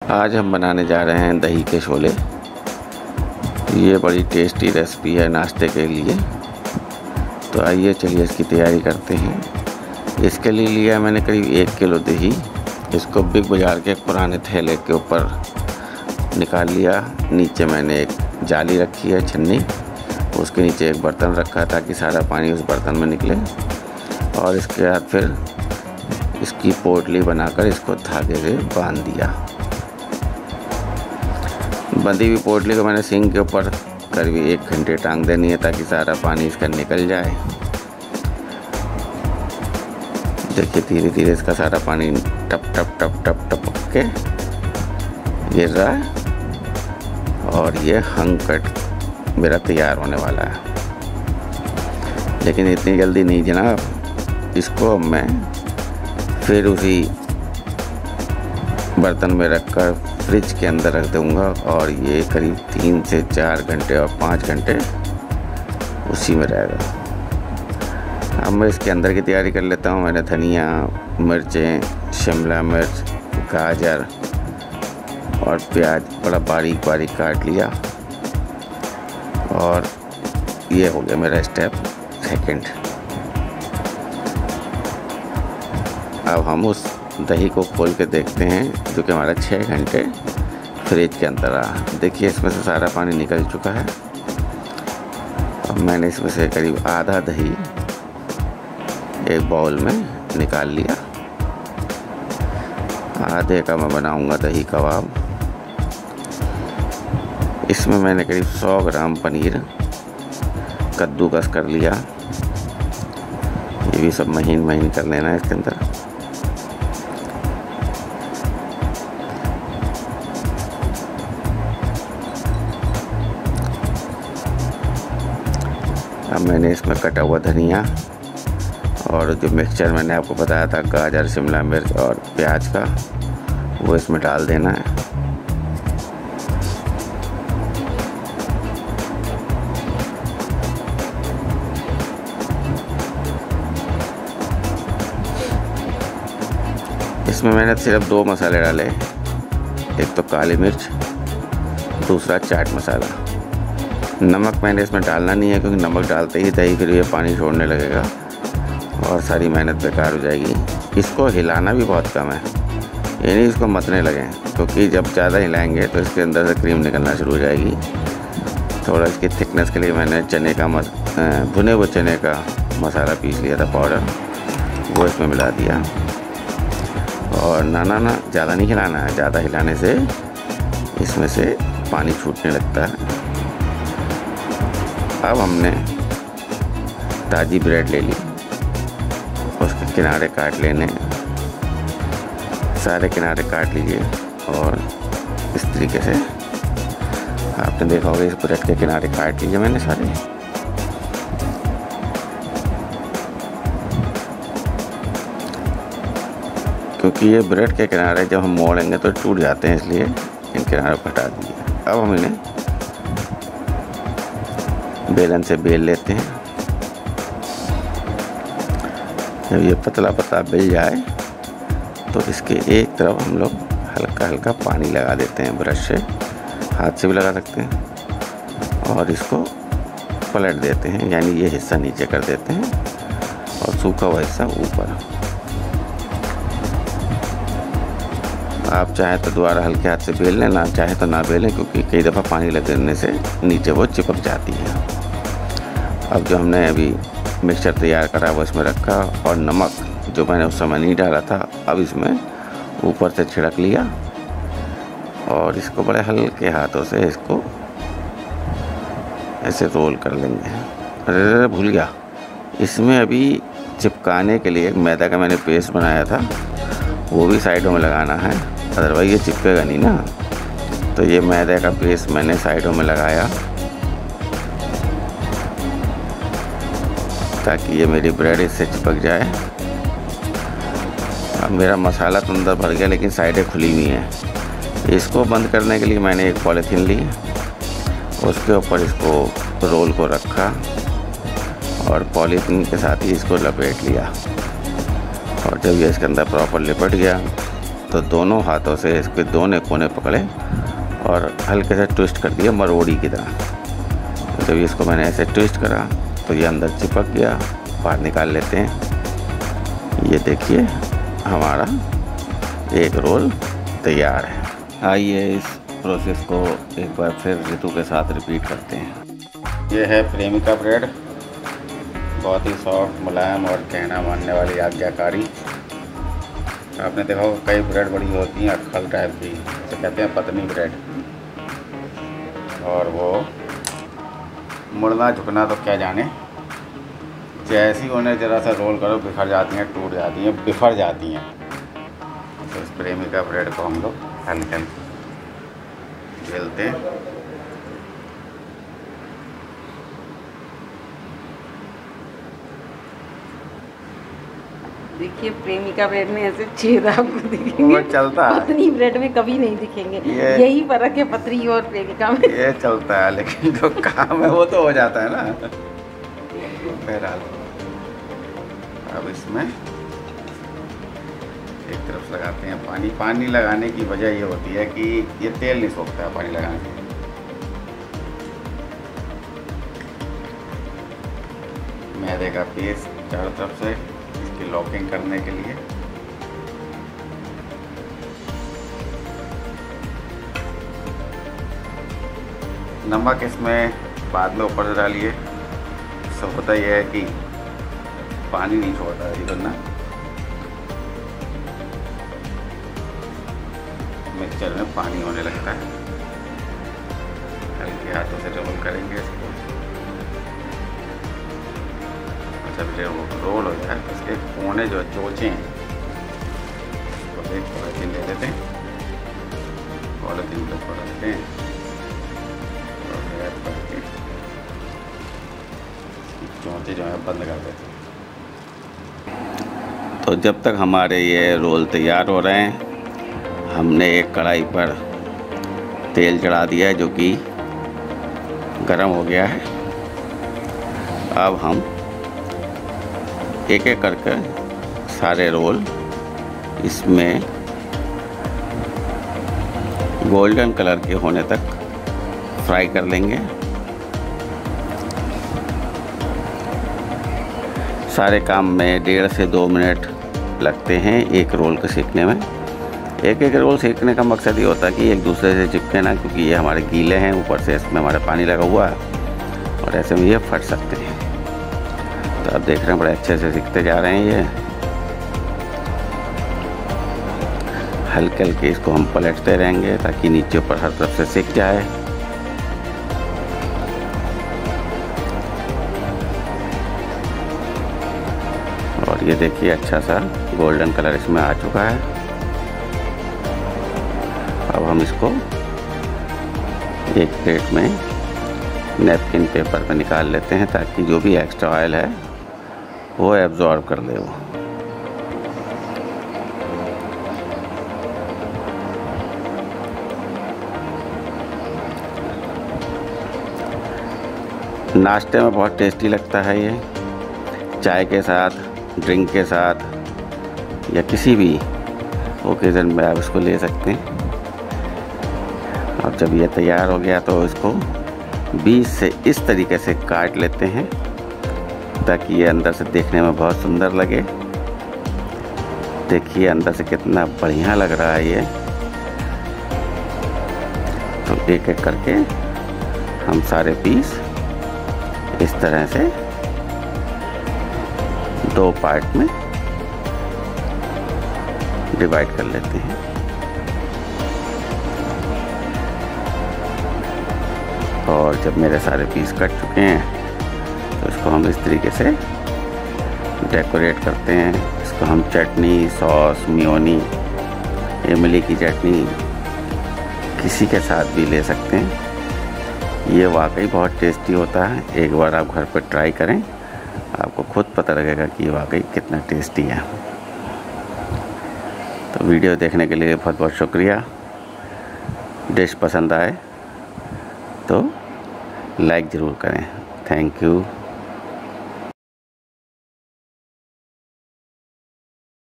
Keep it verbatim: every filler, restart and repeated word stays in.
आज हम बनाने जा रहे हैं दही के छोले। ये बड़ी टेस्टी रेसिपी है नाश्ते के लिए। तो आइए चलिए इसकी तैयारी करते हैं। इसके लिए लिया मैंने करीब एक किलो दही। इसको बिग बाज़ार के पुराने थैले के ऊपर निकाल लिया। नीचे मैंने एक जाली रखी है छन्नी, उसके नीचे एक बर्तन रखा ताकि सारा पानी उस बर्तन में निकले। और इसके बाद फिर इसकी पोटली बनाकर इसको धागे से बांध दिया। बंधी हुई पोटली को मैंने सिंक के ऊपर करीब एक घंटे टांग देनी है ताकि सारा पानी इसका निकल जाए। देखिए धीरे धीरे इसका सारा पानी टप टप टप टप टप के गिर रहा है और ये हंग कट मेरा तैयार होने वाला है। लेकिन इतनी जल्दी नहीं जनाब, इसको अब मैं फिर उसी बर्तन में रखकर फ्रिज के अंदर रख दूँगा और ये करीब तीन से चार घंटे और पाँच घंटे उसी में रहेगा। अब मैं इसके अंदर की तैयारी कर लेता हूँ। मैंने धनिया, मिर्चें, शिमला मिर्च, गाजर और प्याज बड़ा बारीक बारीक काट लिया। और ये हो गया मेरा स्टेप सेकंड। अब हम उस दही को खोल के देखते हैं जो कि हमारा छः घंटे फ्रिज के अंदर रहा। देखिए इसमें से सारा पानी निकल चुका है। अब मैंने इसमें से करीब आधा दही एक बाउल में निकाल लिया। आधे का मैं बनाऊंगा दही कबाब। इसमें मैंने करीब सौ ग्राम पनीर कद्दूकस कर लिया। ये भी सब महीन महीन कर लेना है इसके अंदर। अब मैंने इसमें कटा हुआ धनिया और जो मिक्सचर मैंने आपको बताया था गाजर, शिमला मिर्च और प्याज का, वो इसमें डाल देना है। इसमें मैंने सिर्फ दो मसाले डाले, एक तो काली मिर्च, दूसरा चाट मसाला। नमक मैंने इसमें डालना नहीं है क्योंकि नमक डालते ही दही फिर ये पानी छोड़ने लगेगा और सारी मेहनत बेकार हो जाएगी। इसको हिलाना भी बहुत कम है, यानी इसको मतने लगें, क्योंकि जब ज़्यादा हिलाएंगे तो इसके अंदर से क्रीम निकलना शुरू हो जाएगी। थोड़ा इसकी थिकनेस के लिए मैंने चने का मस भुने हुए चने का मसाला पीस लिया था पाउडर, वो इसमें मिला दिया। और ना ना ना ज़्यादा नहीं हिलाना है, ज़्यादा हिलाने से इसमें से पानी छूटने लगता है। अब हमने ताज़ी ब्रेड ले ली, उसके किनारे काट लेने, सारे किनारे काट लीजिए। और इस तरीके से आपने देखा होगा इस ब्रेड के किनारे काट लीजिए मैंने सारे। क्योंकि ये ब्रेड के किनारे जब हम मोड़ेंगे तो टूट जाते हैं, इसलिए इन किनारों को हटा दीजिए। अब हम इन्हें बेलन से बेल लेते हैं। जब ये पतला पतला बेल जाए तो इसके एक तरफ हम लोग हल्का हल्का पानी लगा देते हैं ब्रश से, हाथ से भी लगा सकते हैं। और इसको पलट देते हैं, यानी ये हिस्सा नीचे कर देते हैं और सूखा हुआ हिस्सा ऊपर। आप चाहे तो दोबारा हल्के हाथ से बेल लें, ना चाहे तो ना बेलें, क्योंकि कई दफ़ा पानी लगने से नीचे वो चिपक जाती है। अब जो हमने अभी मिक्सचर तैयार करा वो इसमें रखा और नमक जो मैंने उस समय नहीं डाला था अब इसमें ऊपर से छिड़क लिया और इसको बड़े हल्के हाथों से इसको ऐसे रोल कर लेंगे। अरे अरे भूल गया, इसमें अभी चिपकाने के लिए मैदा का मैंने पेस्ट बनाया था, वो भी साइडों में लगाना है, अदरवाइज ये चिपकेगा नहीं ना। तो ये मैदे का पेस्ट मैंने साइडों में लगाया ताकि ये मेरी ब्रेड इससे चिपक जाए। अब मेरा मसाला तो अंदर भर गया लेकिन साइडें खुली हुई हैं। इसको बंद करने के लिए मैंने एक पॉलीथीन ली, उसके ऊपर इसको रोल को रखा और पॉलीथीन के साथ ही इसको लपेट लिया। और जब ये इसके अंदर प्रॉपर लिपट गया तो दोनों हाथों से इसके दोनों कोने पकड़े और हल्के से ट्विस्ट कर दिया मरोड़ी की तरह। तो जब इसको मैंने ऐसे ट्विस्ट करा तो ये अंदर चिपक गया। बाहर निकाल लेते हैं। ये देखिए हमारा एक रोल तैयार है। आइए इस प्रोसेस को एक बार फिर रितु के साथ रिपीट करते हैं। ये है प्रेमिका ब्रेड, बहुत ही सॉफ्ट, मुलायम और कहना मानने वाली आज्ञाकारी। आपने देखा होगा कई ब्रेड बड़ी होती हैं अक्खल टाइप की, इसे कहते हैं पतनी ब्रेड, और वो मुड़ना झुकना तो क्या जाने, जैसी उन्हें ज़रा सा रोल करो बिखर जाती हैं, टूट जाती हैं, बिखर जाती हैं। तो इस प्रेमिका ब्रेड को हम लोग हल्के हल्के बेलते हैं। देखिए प्रेमिका ब्रेड में ऐसे छेद आपको दिखेंगे, वो चलता है। पतली ब्रेड में कभी नहीं दिखेंगे। ये यही फर्क है पतली और प्रेमिका में। ये चलता है, लेकिन जो काम है वो तो हो जाता है ना। बहरहाल अब इसमें एक तरफ लगाते हैं पानी। पानी लगाने की वजह ये होती है कि ये तेल नहीं सोखता है पानी लगाने से। मैदे का पेस्ट चारों तरफ से इसकी लॉकिंग करने के लिए। नमक इसमें बाद में ऊपर से डालिए। सब होता यह है कि पानी नहीं छोड़ता है इधर ना, मिक्सचर में पानी होने लगता है। हल्के हाथों से रोल करेंगे इसको। जब ये रोल हो जाए तो इसके कोने जो चोचे हैं उसको एक पॉलीथीन ले लेते हैं, पॉलीथीन को पकड़ते हैं और रैप करके चोचे जो है बंद कर देते हैं। तो जब तक हमारे ये रोल तैयार हो रहे हैं, हमने एक कढ़ाई पर तेल चढ़ा दिया है जो कि गरम हो गया है। अब हम एक एक करके सारे रोल इसमें गोल्डन कलर के होने तक फ्राई कर लेंगे। सारे काम में डेढ़ से दो मिनट लगते हैं एक रोल को सेकने में। एक एक रोल सेकने का मकसद ये होता है कि एक दूसरे से चिपके ना, क्योंकि ये हमारे गीले हैं, ऊपर से इसमें हमारे पानी लगा हुआ है और ऐसे में ये फट सकते हैं। तो आप देख रहे हैं बड़े अच्छे से सिकते जा रहे हैं। ये हल्के हल्के इसको हम पलटते रहेंगे ताकि नीचे ऊपर हर तरफ से सिक जाए। और ये देखिए अच्छा सा गोल्डन कलर इसमें आ चुका है। अब हम इसको एक प्लेट में नैपकिन पेपर पे निकाल लेते हैं ताकि जो भी एक्स्ट्रा ऑयल है वो एब्जॉर्ब कर ले। वो नाश्ते में बहुत टेस्टी लगता है ये, चाय के साथ, ड्रिंक के साथ या किसी भी ओकेज़न में आप इसको ले सकते हैं। और जब ये तैयार हो गया तो इसको बीच से इस तरीके से काट लेते हैं ताकि ये अंदर से देखने में बहुत सुंदर लगे। देखिए अंदर से कितना बढ़िया लग रहा है ये। तो एक एक करके हम सारे पीस इस तरह से दो पार्ट में डिवाइड कर लेते हैं। और जब मेरे सारे पीस कट चुके हैं तो इसको हम इस तरीके से डेकोरेट करते हैं। इसको हम चटनी, सॉस, मेयोनी, इमली की चटनी किसी के साथ भी ले सकते हैं। ये वाकई बहुत टेस्टी होता है। एक बार आप घर पर ट्राई करें, आपको खुद पता लगेगा कि ये वाकई कितना टेस्टी है। तो वीडियो देखने के लिए बहुत बहुत शुक्रिया। डिश पसंद आए तो लाइक ज़रूर करें। Thank you.